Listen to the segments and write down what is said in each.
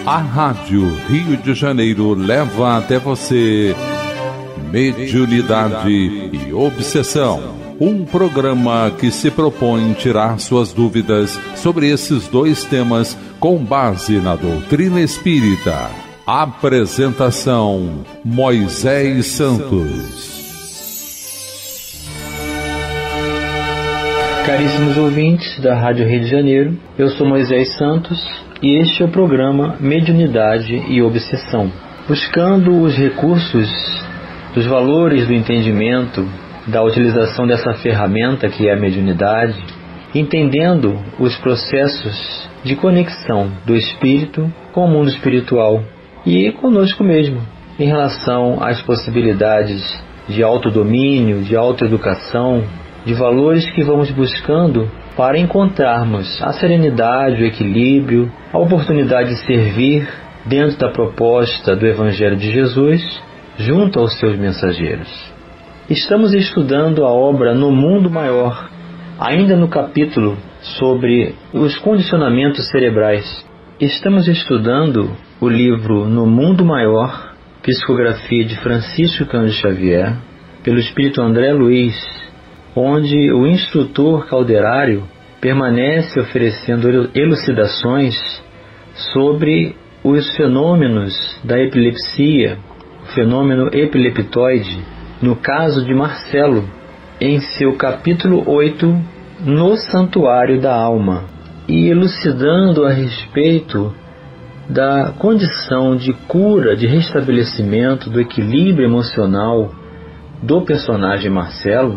A Rádio Rio de Janeiro leva até você Mediunidade e Obsessão. Um programa que se propõe tirar suas dúvidas sobre esses dois temas com base na doutrina espírita. Apresentação: Moisés Santos. Caríssimos ouvintes da Rádio Rio de Janeiro, eu sou Moisés Santos e este é o programa Mediunidade e Obsessão. Buscando os recursos dos valores do entendimento, da utilização dessa ferramenta que é a mediunidade, entendendo os processos de conexão do espírito com o mundo espiritual e conosco mesmo, em relação às possibilidades de autodomínio, de autoeducação, de valores que vamos buscando para encontrarmos a serenidade, o equilíbrio, a oportunidade de servir dentro da proposta do Evangelho de Jesus, junto aos seus mensageiros. Estamos estudando a obra No Mundo Maior, ainda no capítulo sobre os condicionamentos cerebrais. Estamos estudando o livro No Mundo Maior, psicografia de Francisco Cândido Xavier, pelo Espírito André Luiz, onde o instrutor Calderário permanece oferecendo elucidações sobre os fenômenos da epilepsia, o fenômeno epileptoide, no caso de Marcelo, em seu capítulo 8, No Santuário da Alma, e elucidando a respeito da condição de cura, de restabelecimento do equilíbrio emocional do personagem Marcelo.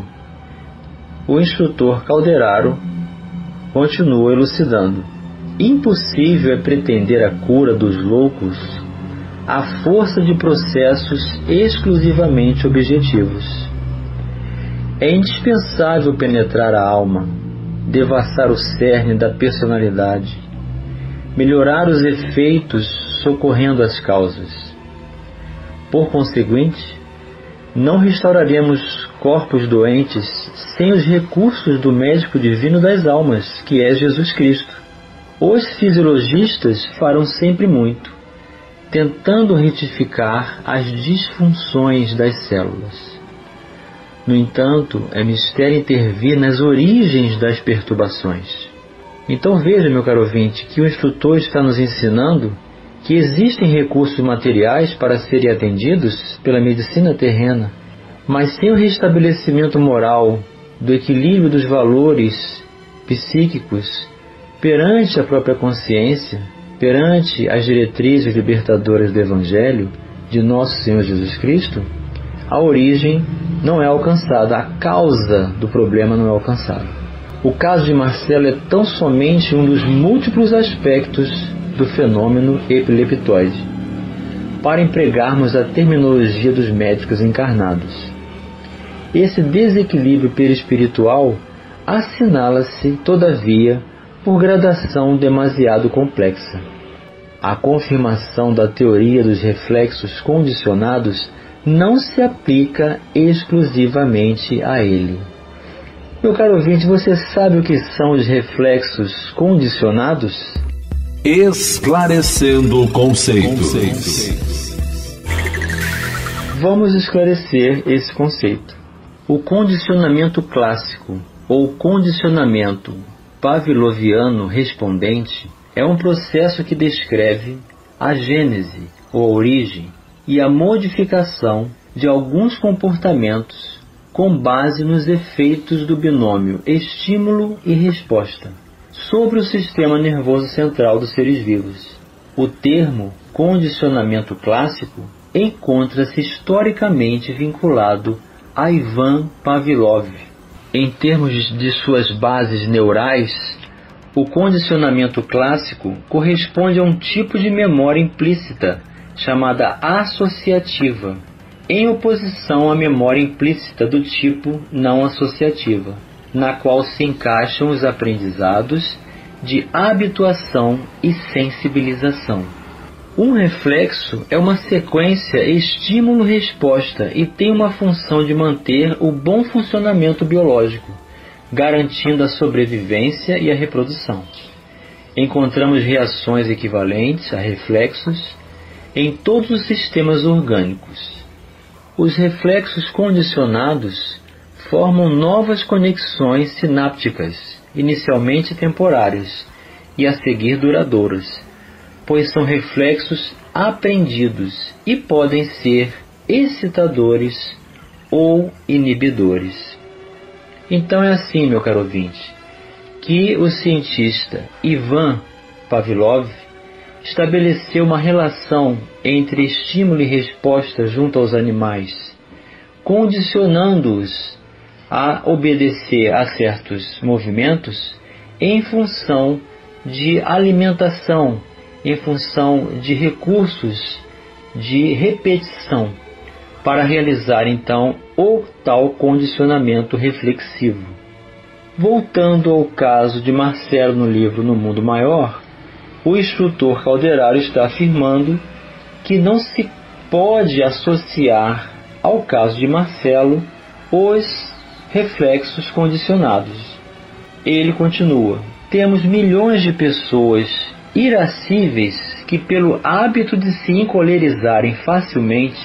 O instrutor Calderaro continua elucidando: impossível é pretender a cura dos loucos à força de processos exclusivamente objetivos. É indispensável penetrar a alma, devassar o cerne da personalidade, melhorar os efeitos socorrendo as causas. Por conseguinte, não restauraremos corpos doentes sem os recursos do médico divino das almas, que é Jesus Cristo. Os fisiologistas farão sempre muito, tentando retificar as disfunções das células. No entanto, é mistério intervir nas origens das perturbações. Então veja, meu caro ouvinte, que o instrutor está nos ensinando que existem recursos materiais para serem atendidos pela medicina terrena, mas sem o restabelecimento moral do equilíbrio dos valores psíquicos perante a própria consciência, perante as diretrizes libertadoras do Evangelho de Nosso Senhor Jesus Cristo, a origem não é alcançada, a causa do problema não é alcançada. O caso de Marcelo é tão somente um dos múltiplos aspectos do fenômeno epileptoide, para empregarmos a terminologia dos médicos encarnados. Esse desequilíbrio perispiritual assinala-se, todavia, por gradação demasiado complexa. A confirmação da teoria dos reflexos condicionados não se aplica exclusivamente a ele. Meu caro ouvinte, você sabe o que são os reflexos condicionados? Esclarecendo conceitos. Vamos esclarecer esse conceito. O condicionamento clássico, ou condicionamento pavloviano respondente, é um processo que descreve a gênese, ou a origem, e a modificação de alguns comportamentos com base nos efeitos do binômio estímulo e resposta sobre o sistema nervoso central dos seres vivos. O termo condicionamento clássico encontra-se historicamente vinculado a Ivan Pavlov. Em termos de suas bases neurais, o condicionamento clássico corresponde a um tipo de memória implícita chamada associativa, em oposição à memória implícita do tipo não associativa, na qual se encaixam os aprendizados de habituação e sensibilização. Um reflexo é uma sequência estímulo-resposta e tem uma função de manter o bom funcionamento biológico, garantindo a sobrevivência e a reprodução. encontramos reações equivalentes a reflexos em todos os sistemas orgânicos. Os reflexos condicionados formam novas conexões sinápticas, inicialmente temporárias e a seguir duradouras, pois são reflexos aprendidos e podem ser excitadores ou inibidores. Então é assim, meu caro ouvinte, que o cientista Ivan Pavlov estabeleceu uma relação entre estímulo e resposta junto aos animais, condicionando-os a obedecer a certos movimentos em função de alimentação, em função de recursos de repetição, para realizar então o tal condicionamento reflexivo. Voltando ao caso de Marcelo no livro No Mundo Maior, o instrutor Calderaro está afirmando que não se pode associar ao caso de Marcelo os reflexos condicionados. Ele continua: temos milhões de pessoas irascíveis que, pelo hábito de se encolerizarem facilmente,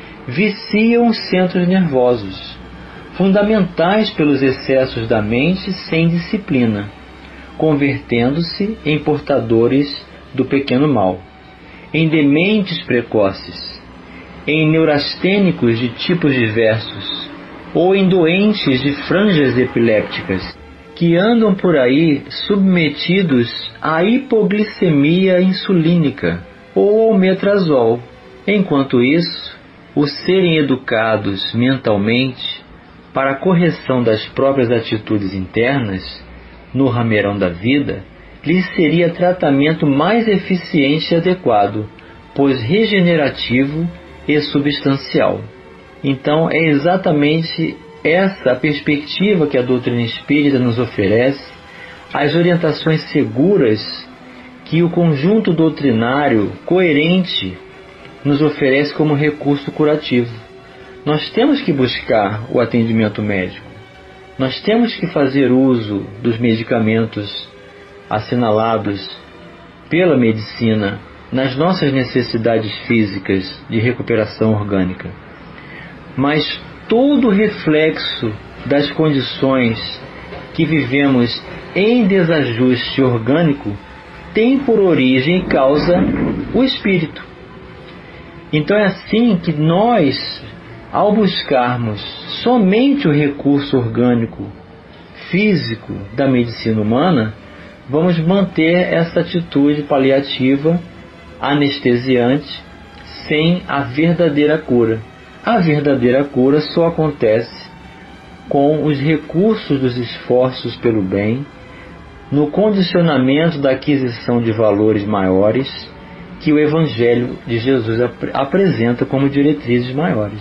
viciam os centros nervosos, fundamentais pelos excessos da mente sem disciplina, convertendo-se em portadores do pequeno mal, em dementes precoces, em neurastênicos de tipos diversos, ou em doentes de franjas epilépticas, que andam por aí submetidos à hipoglicemia insulínica ou ao metrazol. Enquanto isso, o serem educados mentalmente para a correção das próprias atitudes internas no rameirão da vida, lhes seria tratamento mais eficiente e adequado, pois regenerativo e substancial. Então é exatamente essa a perspectiva que a doutrina espírita nos oferece, as orientações seguras que o conjunto doutrinário coerente nos oferece como recurso curativo. Nós temos que buscar o atendimento médico, nós temos que fazer uso dos medicamentos assinalados pela medicina nas nossas necessidades físicas de recuperação orgânica. Mas todo reflexo das condições que vivemos em desajuste orgânico tem por origem e causa o espírito. Então é assim que nós, ao buscarmos somente o recurso orgânico físico da medicina humana, vamos manter essa atitude paliativa, anestesiante, sem a verdadeira cura. A verdadeira cura só acontece com os recursos dos esforços pelo bem, no condicionamento da aquisição de valores maiores que o Evangelho de Jesus apresenta como diretrizes maiores.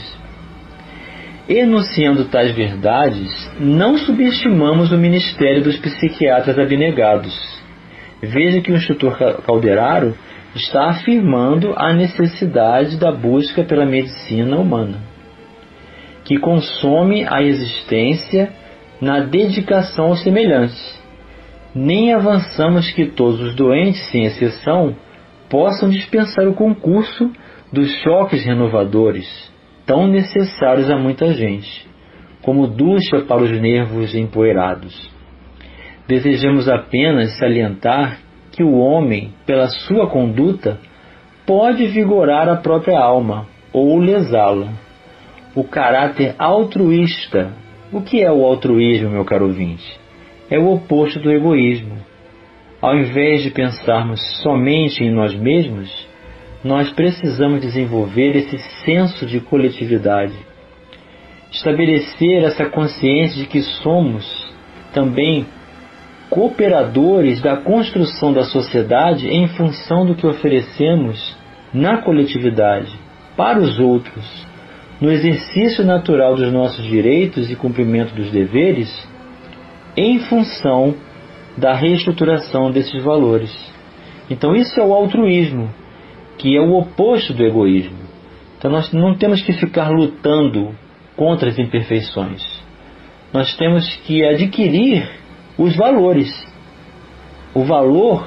Enunciando tais verdades, não subestimamos o ministério dos psiquiatras abnegados. Veja que o instrutor Calderaro está afirmando a necessidade da busca pela medicina humana, que consome a existência na dedicação ao semelhante. Nem avançamos que todos os doentes, sem exceção, possam dispensar o concurso dos choques renovadores, tão necessários a muita gente, como ducha para os nervos empoeirados. Desejamos apenas salientar que o homem, pela sua conduta, pode vigorar a própria alma ou lesá-la. O caráter altruísta. O que é o altruísmo, meu caro ouvinte? É o oposto do egoísmo. Ao invés de pensarmos somente em nós mesmos, nós precisamos desenvolver esse senso de coletividade, estabelecer essa consciência de que somos também cooperadores da construção da sociedade em função do que oferecemos na coletividade, para os outros, no exercício natural dos nossos direitos e cumprimento dos deveres, em função da reestruturação desses valores. Então isso é o altruísmo, que é o oposto do egoísmo. Então nós não temos que ficar lutando contra as imperfeições. Nós temos que adquirir os valores. O valor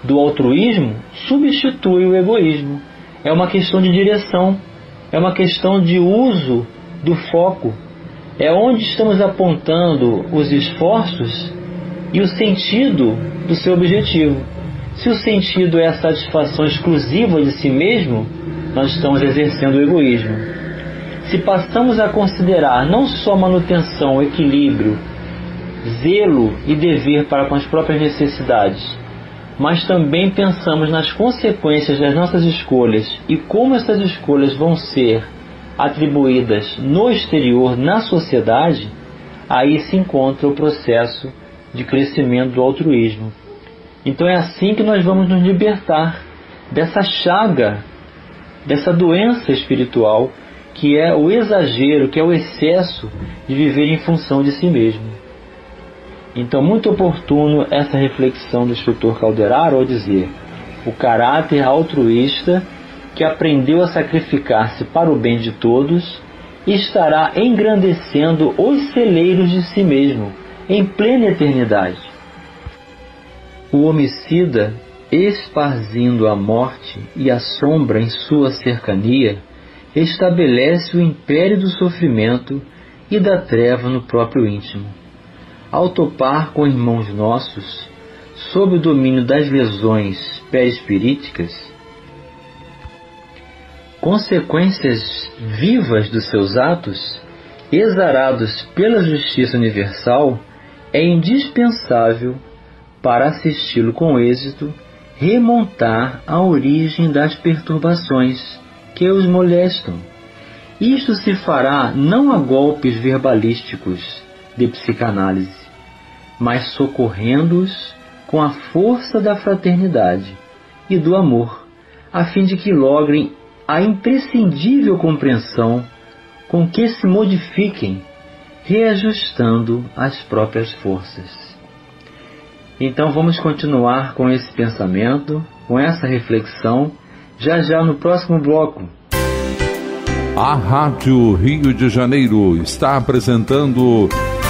do altruísmo substitui o egoísmo. É uma questão de direção, é uma questão de uso do foco. É onde estamos apontando os esforços e o sentido do seu objetivo. Se o sentido é a satisfação exclusiva de si mesmo, nós estamos exercendo o egoísmo. Se passamos a considerar não só manutenção, equilíbrio, zelo e dever para com as próprias necessidades, mas também pensamos nas consequências das nossas escolhas e como essas escolhas vão ser atribuídas no exterior, na sociedade, aí se encontra o processo de crescimento do altruísmo. Então é assim que nós vamos nos libertar dessa chaga, dessa doença espiritual, que é o exagero, que é o excesso de viver em função de si mesmo. Então, muito oportuno essa reflexão do instrutor Calderaro ao dizer: o caráter altruísta que aprendeu a sacrificar-se para o bem de todos estará engrandecendo os celeiros de si mesmo em plena eternidade. O homicida, esparzindo a morte e a sombra em sua cercania, estabelece o império do sofrimento e da treva no próprio íntimo. Ao topar com irmãos nossos, sob o domínio das lesões perispiríticas, consequências vivas dos seus atos, exarados pela justiça universal, é indispensável, para assisti-lo com êxito, remontar a origem das perturbações que os molestam. Isto se fará não a golpes verbalísticos de psicanálise, mas socorrendo-os com a força da fraternidade e do amor, a fim de que logrem a imprescindível compreensão com que se modifiquem, reajustando as próprias forças. Então vamos continuar com esse pensamento, com essa reflexão, já no próximo bloco. A Rádio Rio de Janeiro está apresentando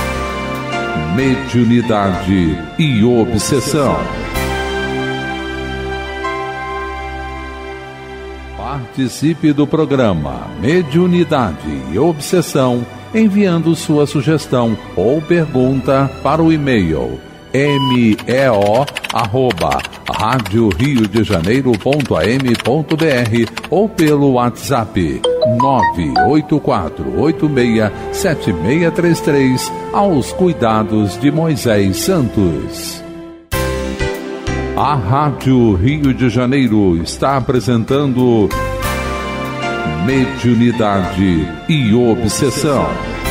Mediunidade e Obsessão. Participe do programa Mediunidade e Obsessão enviando sua sugestão ou pergunta para o e-mail meo@radioriodejaneiro.am.br ou pelo WhatsApp 984867633 aos cuidados de Moisés Santos. A Rádio Rio de Janeiro está apresentando Mediunidade e Obsessão.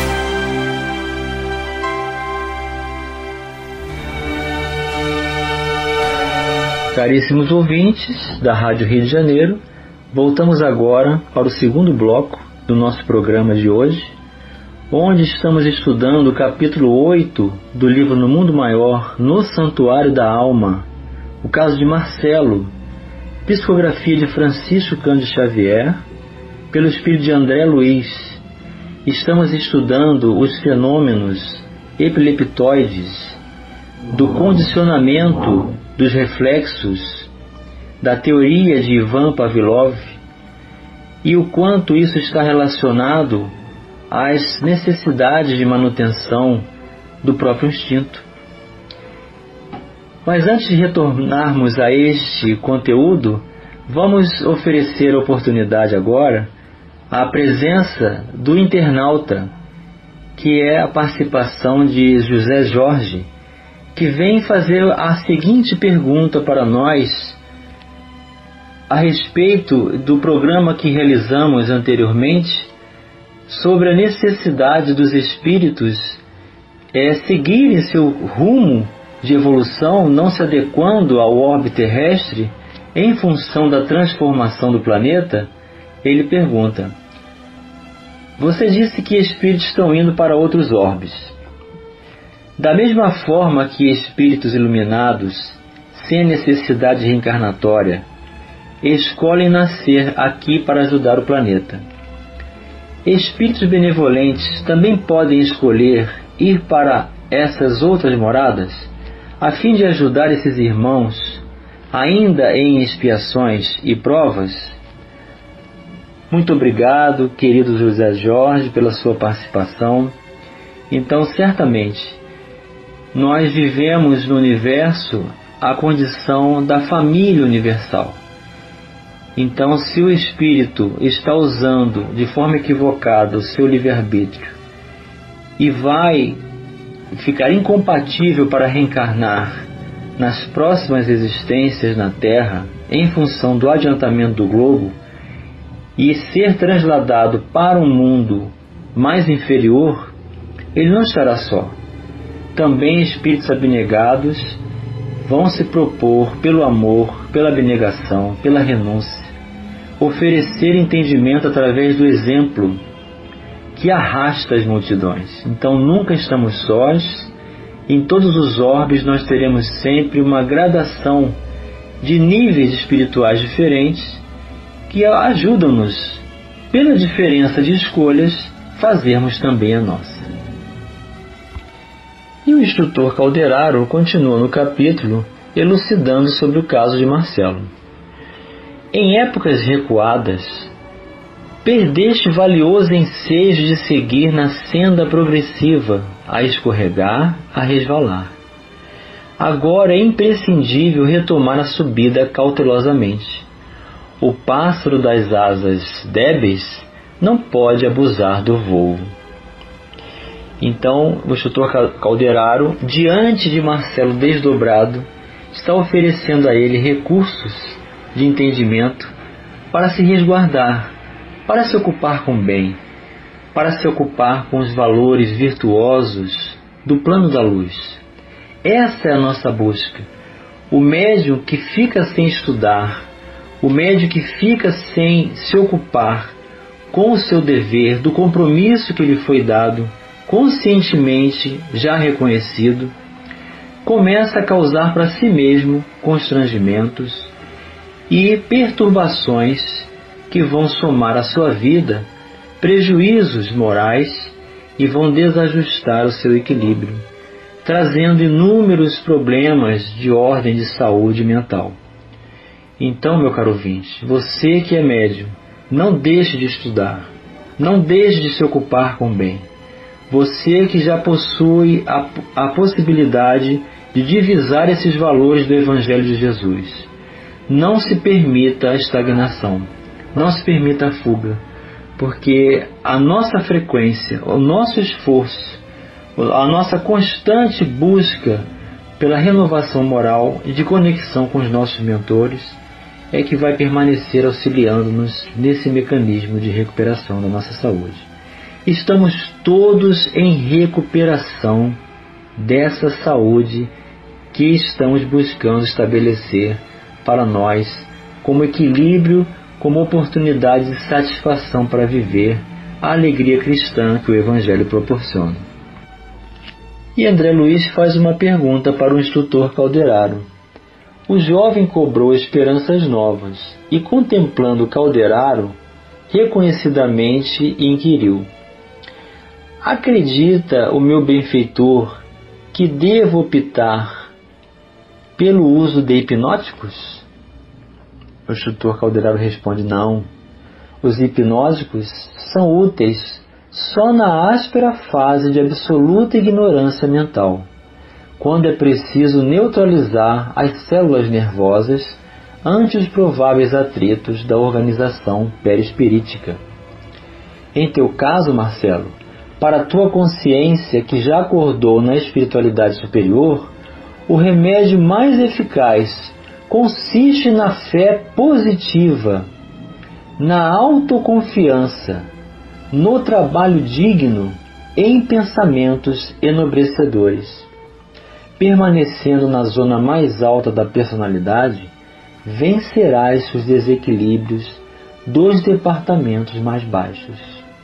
Caríssimos ouvintes da Rádio Rio de Janeiro, voltamos agora para o segundo bloco do nosso programa de hoje, onde estamos estudando o capítulo 8 do livro No Mundo Maior, No Santuário da Alma, o caso de Marcelo, psicografia de Francisco Cândido Xavier, pelo espírito de André Luiz. Estamos estudando os fenômenos epileptoides, do condicionamento dos reflexos, da teoria de Ivan Pavlov, e o quanto isso está relacionado às necessidades de manutenção do próprio instinto. Mas antes de retornarmos a este conteúdo, vamos oferecer a oportunidade agora à presença do internauta, que é a participação de José Jorge, que vem fazer a seguinte pergunta para nós a respeito do programa que realizamos anteriormente sobre a necessidade dos espíritos seguirem seu rumo de evolução, não se adequando ao orbe terrestre em função da transformação do planeta. Ele pergunta: você disse que espíritos estão indo para outros orbes. Da mesma forma que espíritos iluminados, sem necessidade reencarnatória, escolhem nascer aqui para ajudar o planeta, espíritos benevolentes também podem escolher ir para essas outras moradas, a fim de ajudar esses irmãos ainda em expiações e provas? Muito obrigado, querido José Jorge, pela sua participação. Então, certamente, nós vivemos no universo a condição da família universal. Então, se o espírito está usando de forma equivocada o seu livre-arbítrio e vai ficar incompatível para reencarnar nas próximas existências na Terra, em função do adiantamento do globo, e ser transladado para um mundo mais inferior, ele não estará só. Também espíritos abnegados vão se propor, pelo amor, pela abnegação, pela renúncia, oferecer entendimento através do exemplo que arrasta as multidões. Então nunca estamos sós. Em todos os orbes nós teremos sempre uma gradação de níveis espirituais diferentes que ajudam-nos, pela diferença de escolhas, fazermos também a nossa. E o instrutor Calderaro continua no capítulo elucidando sobre o caso de Marcelo. Em épocas recuadas, perdeste valioso ensejo de seguir na senda progressiva, a escorregar, a resvalar. Agora é imprescindível retomar a subida cautelosamente. O pássaro das asas débeis não pode abusar do voo. Então, o instrutor Calderaro, diante de Marcelo desdobrado, está oferecendo a ele recursos de entendimento para se resguardar, para se ocupar com o bem, para se ocupar com os valores virtuosos do plano da luz. Essa é a nossa busca. O médium que fica sem estudar, o médium que fica sem se ocupar com o seu dever, do compromisso que lhe foi dado, conscientemente já reconhecido, começa a causar para si mesmo constrangimentos e perturbações que vão somar à sua vida prejuízos morais e vão desajustar o seu equilíbrio, trazendo inúmeros problemas de ordem de saúde mental. Então, meu caro ouvinte, você que é médium, não deixe de estudar, não deixe de se ocupar com o bem. Você que já possui a possibilidade de divisar esses valores do Evangelho de Jesus, não se permita a estagnação, não se permita a fuga, porque a nossa frequência, o nosso esforço, a nossa constante busca pela renovação moral e de conexão com os nossos mentores é que vai permanecer auxiliando-nos nesse mecanismo de recuperação da nossa saúde. Estamos todos em recuperação dessa saúde que estamos buscando estabelecer para nós como equilíbrio, como oportunidade de satisfação para viver a alegria cristã que o Evangelho proporciona. E André Luiz faz uma pergunta para o instrutor Calderaro. O jovem cobrou esperanças novas e, contemplando Calderaro, reconhecidamente inquiriu: acredita o meu benfeitor que devo optar pelo uso de hipnóticos? O instrutor Calderaro responde: não. Os hipnóticos são úteis só na áspera fase de absoluta ignorância mental, quando é preciso neutralizar as células nervosas ante os prováveis atritos da organização perispirítica. Em teu caso, Marcelo, para a tua consciência que já acordou na espiritualidade superior, o remédio mais eficaz consiste na fé positiva, na autoconfiança, no trabalho digno, em pensamentos enobrecedores. Permanecendo na zona mais alta da personalidade, vencerás os desequilíbrios dos departamentos mais baixos.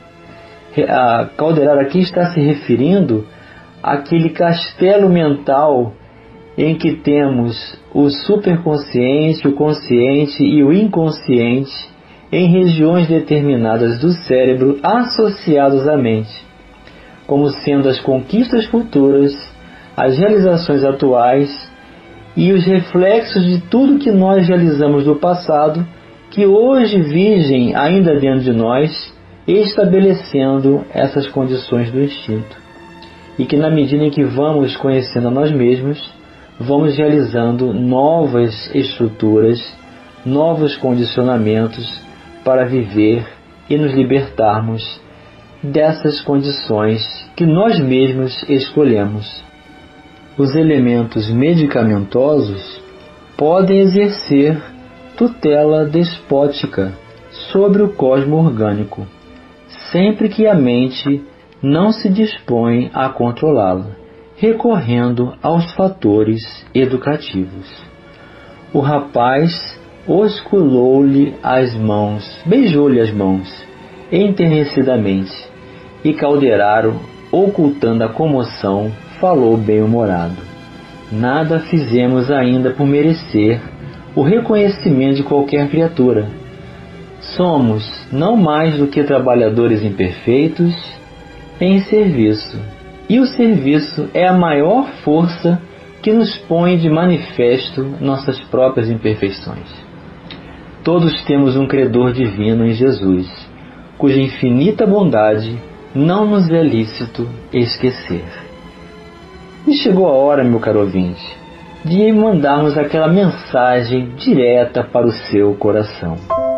Calderaro aqui está se referindo àquele castelo mental em que temos o superconsciente, o consciente e o inconsciente em regiões determinadas do cérebro associados à mente, como sendo as conquistas futuras, as realizações atuais e os reflexos de tudo que nós realizamos do passado, que hoje vigem ainda dentro de nós, estabelecendo essas condições do instinto. E que na medida em que vamos conhecendo a nós mesmos, vamos realizando novas estruturas, novos condicionamentos para viver e nos libertarmos dessas condições que nós mesmos escolhemos. Os elementos medicamentosos podem exercer tutela despótica sobre o cosmo orgânico, sempre que a mente não se dispõe a controlá-la, recorrendo aos fatores educativos. O rapaz osculou-lhe as mãos, beijou-lhe as mãos, enternecidamente, e Calderaro, ocultando a comoção, falou bem-humorado: nada fizemos ainda por merecer o reconhecimento de qualquer criatura. Somos não mais do que trabalhadores imperfeitos em serviço, e o serviço é a maior força que nos põe de manifesto nossas próprias imperfeições. Todos temos um credor divino em Jesus, cuja infinita bondade não nos é lícito esquecer. E chegou a hora, meu caro ouvinte, de mandarmos aquela mensagem direta para o seu coração.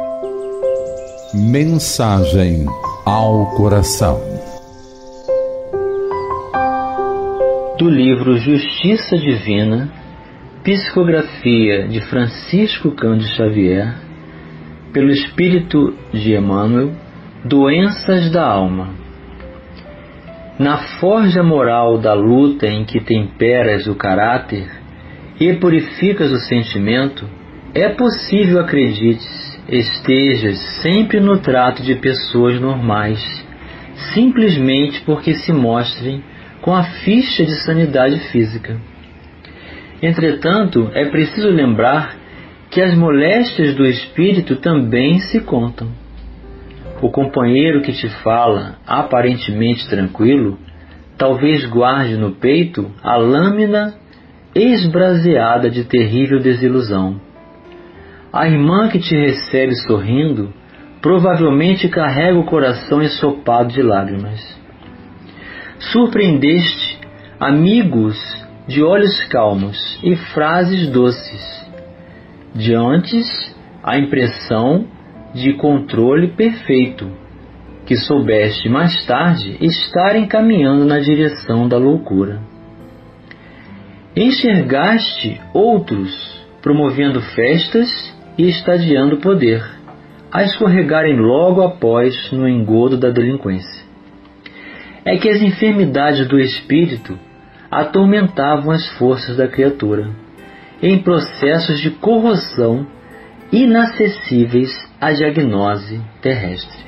Mensagem ao coração. Do livro Justiça Divina, psicografia de Francisco Cândido Xavier, pelo Espírito de Emmanuel, Doenças da Alma. Na forja moral da luta em que temperas o caráter e purificas o sentimento, é possível, acredites, estejas sempre no trato de pessoas normais, simplesmente porque se mostrem com a ficha de sanidade física. Entretanto, é preciso lembrar que as moléstias do espírito também se contam. O companheiro que te fala, aparentemente tranquilo, talvez guarde no peito a lâmina esbraseada de terrível desilusão. A irmã que te recebe sorrindo, provavelmente carrega o coração ensopado de lágrimas. Surpreendeste amigos de olhos calmos e frases doces, de antes a impressão de controle perfeito, que soubeste mais tarde estar encaminhando na direção da loucura. Enxergaste outros promovendo festas e estadiando poder, a escorregarem logo após no engodo da delinquência. É que as enfermidades do espírito atormentavam as forças da criatura, em processos de corrosão inacessíveis à diagnose terrestre.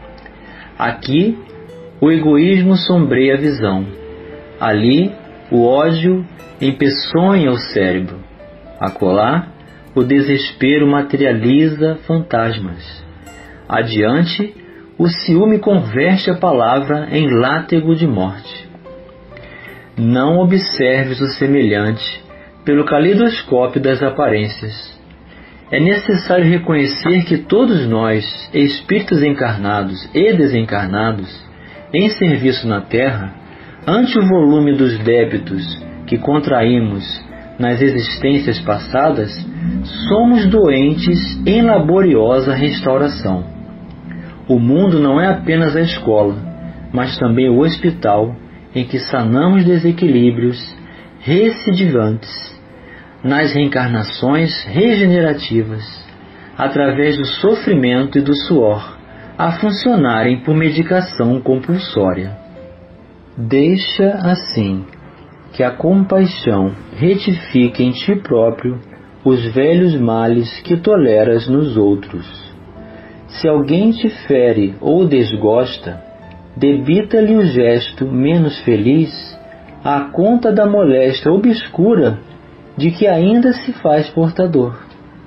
Aqui, o egoísmo sombreia a visão. Ali, o ódio empeçonha o cérebro. Acolá, o desespero materializa fantasmas. Adiante, o ciúme converte a palavra em látego de morte. Não observes o semelhante pelo caleidoscópio das aparências. É necessário reconhecer que todos nós, espíritos encarnados e desencarnados, em serviço na Terra, ante o volume dos débitos que contraímos nas existências passadas, somos doentes em laboriosa restauração. O mundo não é apenas a escola, mas também o hospital em que sanamos desequilíbrios recidivantes nas reencarnações regenerativas, através do sofrimento e do suor, a funcionarem por medicação compulsória. Deixa, assim, que a compaixão retifique em ti próprio os velhos males que toleras nos outros. Se alguém te fere ou desgosta, debita-lhe o gesto menos feliz à conta da moléstia obscura de que ainda se faz portador.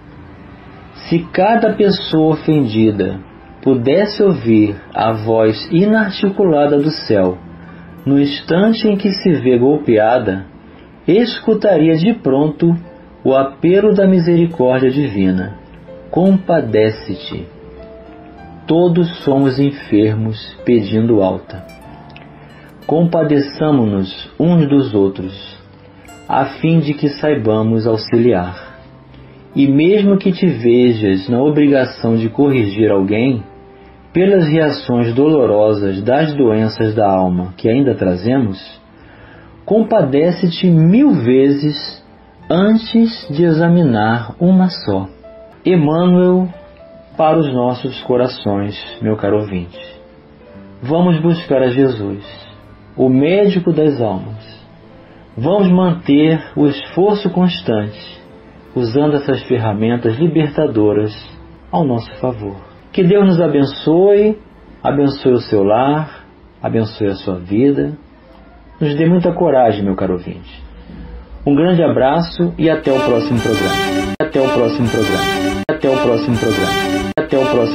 Se cada pessoa ofendida pudesse ouvir a voz inarticulada do céu, no instante em que se vê golpeada, escutaria de pronto o apelo da misericórdia divina: compadece-te. Todos somos enfermos pedindo alta. Compadeçamo-nos uns dos outros, a fim de que saibamos auxiliar. E mesmo que te vejas na obrigação de corrigir alguém, pelas reações dolorosas das doenças da alma que ainda trazemos, compadece-te 1000 vezes antes de examinar uma só. Emmanuel para os nossos corações, meu caro ouvinte. Vamos buscar a Jesus, o médico das almas. Vamos manter o esforço constante, usando essas ferramentas libertadoras ao nosso favor. Que Deus nos abençoe, abençoe o seu lar, abençoe a sua vida. Nos dê muita coragem, meu caro ouvinte. Um grande abraço e até o próximo programa. Até o próximo programa. Até o próximo programa. Até o próximo